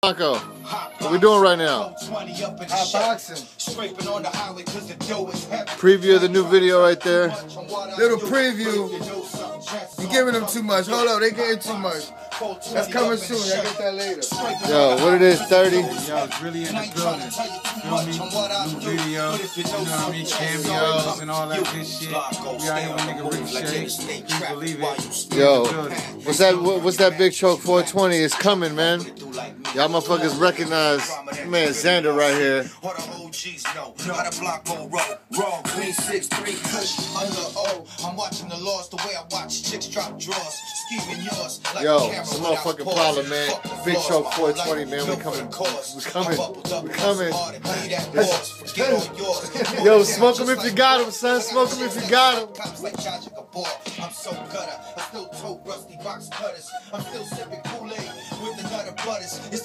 Blanko, what we doing right now? Hotboxing. Preview of the new video right there. Little preview. You giving them too much. Hold up, they getting too much. That's coming soon. Y'all get that later. Yo, what it is, 30? Yo, it's really in the building. Feel me? New video, you know what I mean? Cameos and all that good shit. We out here with nigga Ricochet. Please believe it. Yo, what's that big choke 420? It's coming, man. Y'all motherfuckers recognize man Xander right here. Yo, it's a motherfucking problem, man. Big choke 420, man. We coming. Yo, smoke him if you got him, son. Smoke him if you got him. I'm so gutter. I still tote rusty box cutters. I'm still sipping Kool-Aid with the nutter butters.